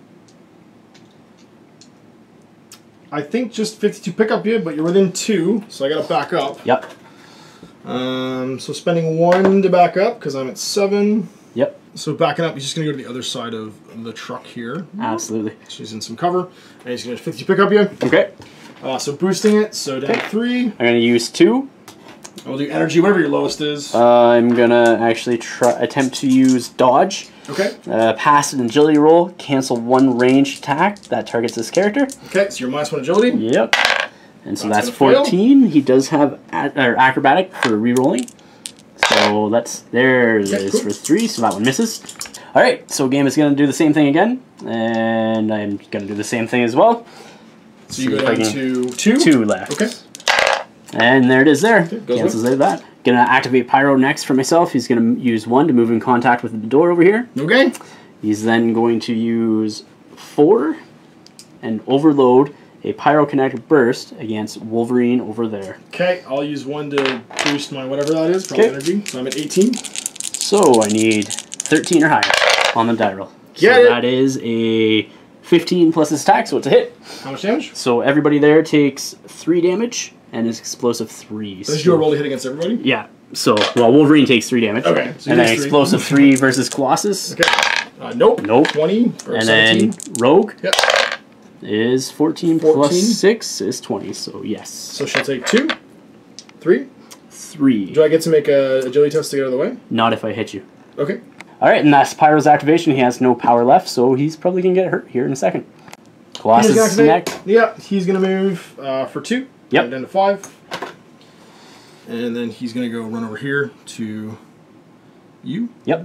I think just fifty-two pickup you, but you're within two, so I gotta back up. Yep. Um. So spending one to back up because I'm at seven. Yep. So backing up, he's just gonna go to the other side of the truck here. Absolutely. So he's in some cover, and he's gonna fifty pick up you. Okay. Uh, so boosting it, so down to three. I'm going to use two. I'll do energy, whatever your lowest is. Uh, I'm going to actually try attempt to use dodge. Okay. Uh, pass an agility roll, cancel one ranged attack that targets this character. Okay, so you're minus one agility. Yep. And so that's, that's fourteen. Fail. He does have a or acrobatic for re-rolling. So that's, there it okay, is cool. for three, so that one misses. Alright, so game is going to do the same thing again. And I'm going to do the same thing as well. So you go down to two? Two left. Okay. And there it is there. Okay, Cancels out that. Gonna activate Pyro next for myself. He's gonna use one to move in contact with the door over here. Okay. He's then going to use four and overload a pyrokinetic burst against Wolverine over there. Okay, I'll use one to boost my whatever that is, probably energy. So I'm at eighteen. So I need thirteen or higher on the die roll. Get so it. that is a fifteen plus his attack, so it's a hit. How much damage? So everybody there takes three damage, and it's explosive three. Does so, you roll to hit against everybody? Yeah. So, well, Wolverine takes three damage. Okay. So and then explosive three versus Colossus. Okay. Uh, nope. Nope. twenty or and seventeen. Then Rogue yep. is fourteen, fourteen plus six is twenty, so yes. So she'll take two, three. Three. Do I get to make a agility test to get out of the way? Not if I hit you. Okay. Alright, and that's Pyro's activation. He has no power left, so he's probably going to get hurt here in a second. Colossus is next. Yeah, he's going to move uh, for two. Yep. Down to five. And then he's going to go run over here to you. Yep.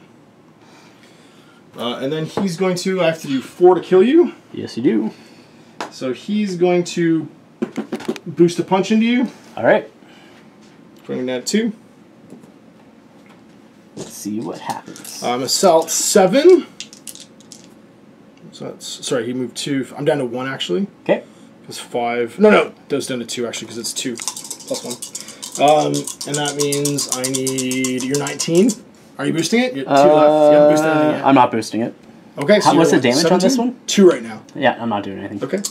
Uh, and then he's going to, I have to do four to kill you. Yes, you do. So he's going to boost a punch into you. Alright. Bring that two. Let's see what happens. Um, assault seven. So that's, sorry, he moved two. I'm down to one actually. Okay. Because five. No, no, it goes down to two actually because it's two plus one. Um, and that means I need. You're nineteen. Are you boosting it? You're two uh, left. You haven't boosted anything yet. I'm not boosting it. Okay. So How, what's the damage seventeen? On this one? Two right now. Yeah, I'm not doing anything. Okay.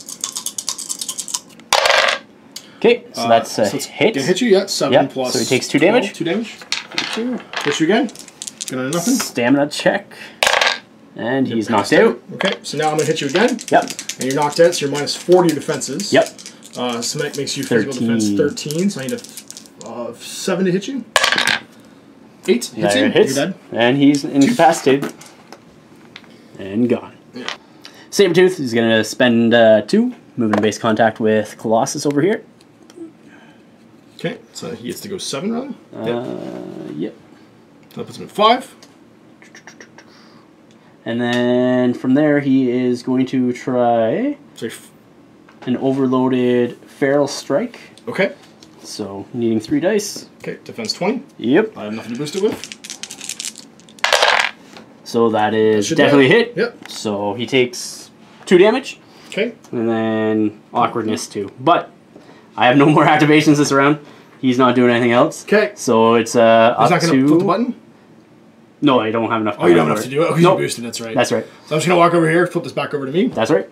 Okay, so uh, that's a so hit. Can hit you, yeah. Seven yep. plus. So he takes two damage. twelve, two damage. Two. Hit you again. Gonna nothing. Stamina check. And he's knocked out. Okay, so now I'm gonna hit you again. Yep. And you're knocked out, so you're minus forty defenses. Yep. Uh, so that makes you physical defense thirteen. So I need a uh, seven to hit you. Eight hits you. Hits. You're dead. And he's incapacitated. And gone. Yeah. Sabretooth is gonna spend uh, two, moving base contact with Colossus over here. Okay, so he gets to go seven, rather? Uh, yep. That puts him at five. And then from there, he is going to try so an overloaded Feral Strike. Okay. So, needing three dice. Okay, defense twenty. Yep. I have nothing to boost it with. So that is that definitely hit. Yep. So he takes two damage. Okay. And then awkwardness two. But I have no more activations this round. He's not doing anything else. Okay. So it's uh, He's up not going to... to flip the button? No, I don't have enough. Oh, you don't have enough to do it? Oh, because nope. you boosted, that's right. That's right. So I'm just going to walk over here, flip this back over to me. That's right.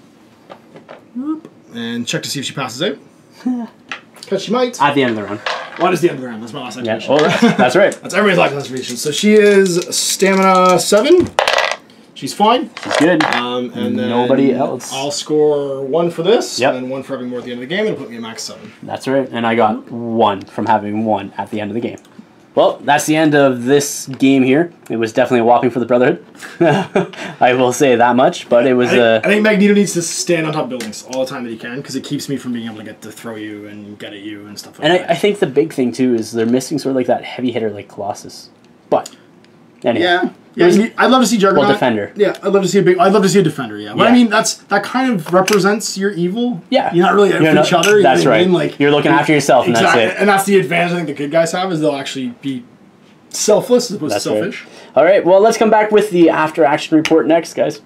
And check to see if she passes out. Because she might. At the end of the round. What is the end of the round? That's my last activation. Yeah. Oh, that's, that's right. That's everybody's last activation. So she is stamina seven. She's fine. She's good. Um, and then nobody else. I'll score one for this, yep. and then one for having more at the end of the game, and it'll put me at max seven. That's right. And I got one from having one at the end of the game. Well, that's the end of this game here. It was definitely a whopping for the Brotherhood. I will say that much, but it was... I think, uh, I think Magneto needs to stand on top of buildings all the time that he can, because it keeps me from being able to get to throw you and get at you and stuff like and that. And I, I think the big thing, too, is they're missing sort of like that heavy hitter like Colossus. But, anyway. Yeah. Yeah, was, I'd love to see Juggernaut. Well, defender. Yeah, I'd love to see a big. I'd love to see a defender. Yeah, but yeah. I mean, that's that kind of represents your evil. Yeah, you're not really out for each other. That's right. I mean? Like you're looking after yourself, and exactly, that's it. And that's the advantage I think the good guys have is they'll actually be selfless as opposed that's to selfish. Right. All right, well, let's come back with the after action report next, guys.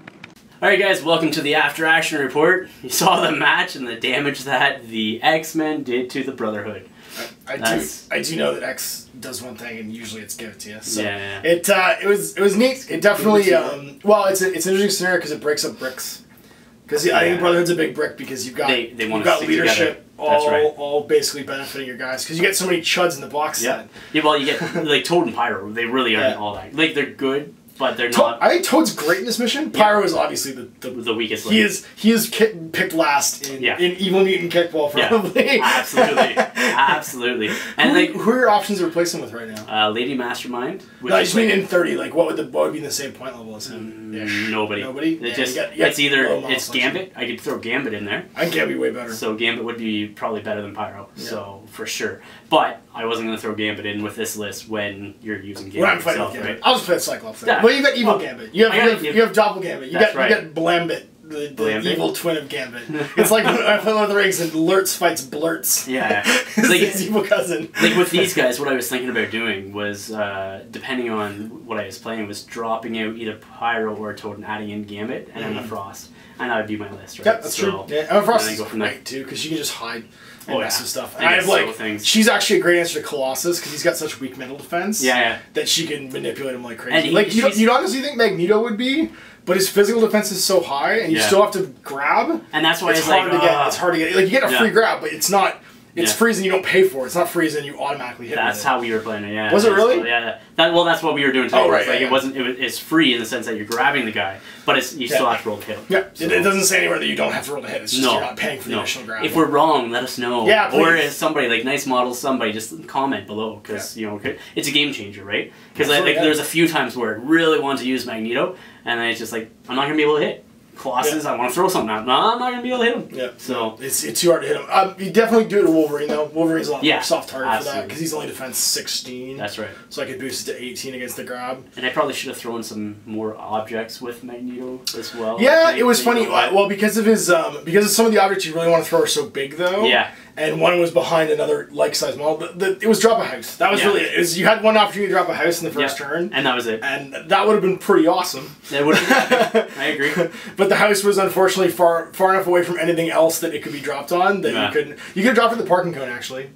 All right, guys, welcome to the after action report. You saw the match and the damage that the X-Men did to the Brotherhood. I, I do. I do know that X does one thing, and usually it's give it to you. So yeah, yeah. It uh, it was it was neat. It definitely um, well, it's a, it's an interesting scenario because it breaks up bricks. Because yeah. I think Brotherhood's a big brick because you've got they, they you've got leadership all right. all basically benefiting your guys because you get so many chuds in the box yeah. set. Yeah, well, you get like Toad and Pyro. They really aren't yeah. all that. Like they're good. But they're Toad, not. I think Toad's great in this mission. Pyro yeah. is obviously the the, the weakest. He link. is he is ki picked last in, yeah. in Evil Mutant Kickball probably. Yeah. Absolutely, absolutely. And who, like, who are your options to replace him with right now? Uh, Lady Mastermind. Which no, I just mean like, in thirty. Like, what would the what would be the same point level as him? Mm, nobody. Nobody. It yeah, just you got, you got it's either it's Gambit. I could throw Gambit in there. I Gambit way better. So Gambit would be probably better than Pyro. Yeah. So for sure. But I wasn't going to throw Gambit in with this list when you're using Gambit. When I'm playing itself, with Gambit, right? I'll just play Cyclops. Then. Yeah. Well, you got Evil well, Gambit. You have you have, you have Doppel Gambit. You got right. you got Blambit. The, the evil twin of Gambit. It's like when I play Lord of the Rings and Lurtz fights Blurtz. Yeah, it's like his evil cousin. Like with these guys, what I was thinking about doing was, uh, depending on what I was playing, was dropping out either Pyro or Toad and adding in Gambit and then mm. the Frost, and that would be my list, right? Yep, that's so, true. Yeah, and Frost is great too because she can just hide. And oh, yeah. some stuff. And I have like things. She's actually a great answer to Colossus because he's got such weak mental defense. Yeah, yeah. That she can manipulate him like crazy. And he, like you, you'd honestly think Magneto would be, but his physical defense is so high, and you yeah. still have to grab. And that's why it's, it's hard like, to get. uh, It's hard to get. Like you get a yeah. free grab, but it's not. It's yeah. freezing. You don't pay for it. It's not freezing. You automatically hit. That's with how it. we were playing it. Yeah. Was it really? Cool. Yeah. That well, that's what we were doing today. Oh right. Like yeah, it wasn't. It was. It's free in the sense that you're grabbing the guy, but it's you yeah. still have to roll to hit him. Yeah. So. It, it doesn't say anywhere that you don't have to roll to hit. It's just no. you're not paying for the no. initial grab. If we're wrong, let us know. Yeah. Please. Or if somebody like nice models, somebody just comment below because yeah. you know it's a game changer, right? Because like, like yeah. there's a few times where I really want to use Magneto, and then it's just like I'm not gonna be able to hit. Colossus, yeah. I want to throw something out. No, I'm not going to be able to hit him. Yeah. So it's, it's too hard to hit him. Um, you definitely do it to Wolverine, though. Wolverine's a lot yeah, more soft target absolutely. for that because he's only defense sixteen. That's right. So I could boost it to eighteen against the grab. And I probably should have thrown some more objects with Magneto as well. Yeah, it was funny. Well, because of his, um, because of some of the objects you really want to throw are so big, though. Yeah. And one was behind another like-sized model. The, the, it was drop a house. That was yeah. really it. It was, you had one opportunity to drop a house in the first yep. turn. And that was it. And that would have been pretty awesome. It would have been. I agree. But the house was unfortunately far far enough away from anything else that it could be dropped on that yeah. you couldn't. You could have dropped it in the parking cone, actually.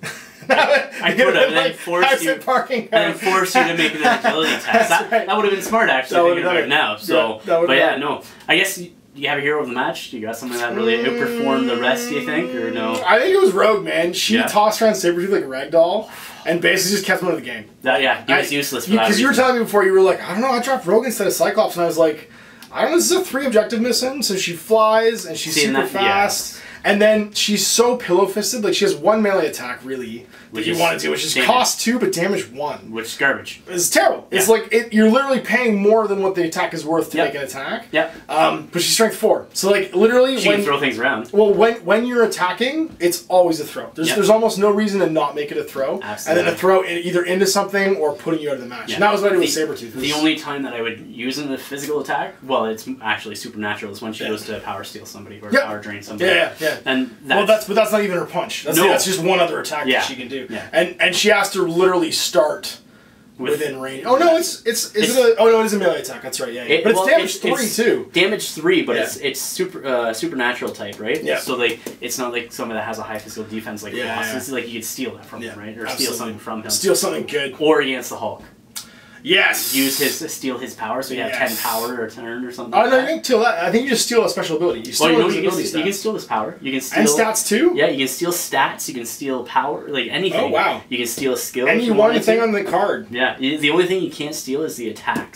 I could have, and then forced you, parking and then forced you to make an agility test. That, right. that would have been smart, actually, thinking about it now. So, yeah, but yeah, no. I guess... Do you have a hero of the match? Do you got something that really outperformed the rest, do you think, or no? I think it was Rogue, man. She yeah. tossed around Sabretooth like a ragdoll and basically just kept him out of the game. That, yeah, he was I, useless for Because you, you were telling me before, you were like, I don't know, I dropped Rogue instead of Cyclops, and I was like, I don't know, this is a three objective mission, so she flies, and she's See, super and that, fast. Yeah. And then she's so pillow-fisted, like she has one melee attack, really, that which you want to do, which is damage. cost two, but damage one. Which is garbage. It's terrible. Yeah. It's like, it, you're literally paying more than what the attack is worth to yep. make an attack. Yeah. Um, but she's strength four. So like, literally... She when, can throw things around. Well, when when you're attacking, it's always a throw. There's, yep. there's almost no reason to not make it a throw. Absolutely. And then a throw in, either into something or putting you out of the match. Yeah. And that was what I did with Sabretooth. The only time that I would use in the physical attack, well, it's actually supernatural, is when she yeah. goes to power steal somebody or yep. power drain somebody. Yeah, yeah, yeah. And that's, well, that's but that's not even her punch. That's, no. that's just one other attack yeah. that she can do. Yeah. And and she has to literally start With, within range. Oh no, it's it's is it's, it a oh no, it is a melee attack. That's right. Yeah, yeah. It, but it's well, damage it's, three it's too. Damage three, but yeah. it's it's super uh, supernatural type, right? Yeah. So like it's not like someone that has a high physical defense like yeah, Colossus. yeah. It's like you could steal that from yeah, him, right? Or absolutely. steal something from him. Steal something good. Or against the Hulk. Yes. Use his steal his power, so you have yes. ten power or a turn or something. Oh like no, that. you can steal that. I think you just steal a special ability. You steal well, you, know, his you, ability can, you can steal his power. You can steal and stats too. Yeah, you can steal stats. You can steal power, like anything. Oh wow. You can steal a skill. And you want anything on the card. Yeah. The only thing you can't steal is the attacks.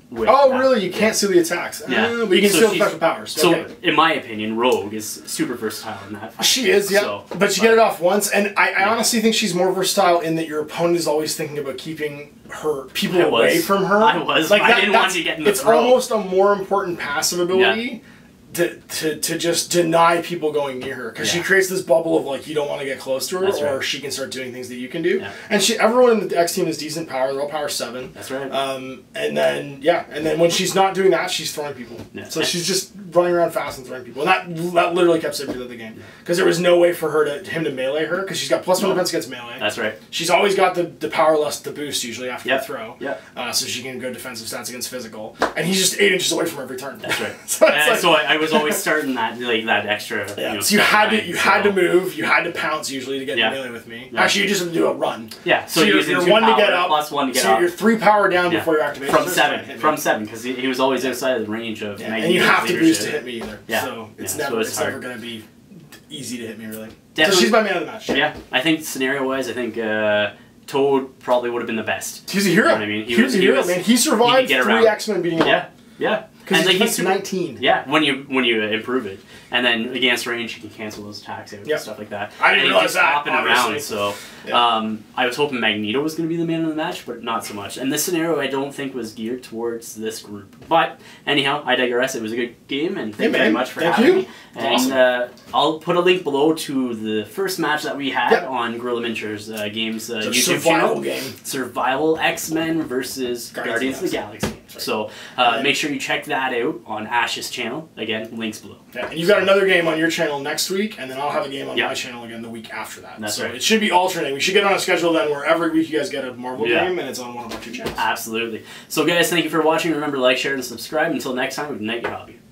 with Oh, that. really? You can't steal the attacks. Yeah. Uh, but you can So steal she's- special powers. So, Okay. in my opinion, Rogue is super versatile in that fight. She is, yeah. So, but you get it off once, and I, I honestly think she's more versatile in that your opponent is always thinking about keeping her people I was. away from her. I was. Like I that, didn't want to get in the It's throw. almost a more important passive ability. Yeah. To, to, to just deny people going near her because Yeah. she creates this bubble of like you don't want to get close to her That's or right. she can start doing things that you can do Yeah. and she everyone in the X team is decent power, they're all power seven. That's right. Um, and then yeah and then when she's not doing that she's throwing people. Yeah. So she's just running around fast and throwing people and that, that literally kept Sibby out of the game because there was no way for her to him to melee her because she's got plus one defense against melee. That's right. She's always got the, the power less the boost usually after Yep. the throw. Yep. Uh, so she can go defensive stats against physical and he's just eight inches away from every turn. That's right. so it's Uh, like, so I, I was always starting that like that extra. yeah. You know, so you had to line, you so- had to move, you had to pounce usually to get Yeah. in melee with me. Yeah. Actually, you just have to do a run. Yeah. So, So you're, using you're two one power, to get up, plus one to get so up. you're three power down Yeah. before your activation. From starts to seven, hit me. from seven, because he, he was always outside of the range of. Yeah, Magneto's and you have to boost to leadership. hit me either. Yeah. So it's Yeah, never so it's it's hard. never gonna be easy to hit me really. Definitely. So she's my man of the match. Yeah, I think scenario-wise, I think uh, Toad probably would have been the best. He's a hero. You know what I mean? He, was a hero, man. He survived get three around. X-Men beating him Yeah, up. yeah. Because like, he's super- nineteen. Yeah, when you when you improve it, and then against range, you can cancel those attacks out Yep. and stuff like that. I didn't and realize he's just that, hopping obviously. around. So Yeah. um, I was hoping Magneto was going to be the man of the match, but not so much. And this scenario, I don't think was geared towards this group. But anyhow, I digress. It was a good game, and thank you Hey, very man. much for Thank having you. me. It's And awesome. uh, I'll put a link below to the first match that we had Yep. on Guerrilla Miniature uh, Games uh, It's a YouTube survival channel. game. Survival X-Men versus Guardians, Guardians of the Galaxy. So uh, Yeah. make sure you check that out on Ash's channel. Again, links below. Yeah, and you've got another game on your channel next week, and then I'll have a game on Yeah. my channel again the week after that. That's so right. it should be alternating. We should get on a schedule then where every week you guys get a Marvel Yeah. game, and it's on one of our two channels. Absolutely. So guys, thank you for watching. Remember to like, share, and subscribe. Until next time, ignite your hobby.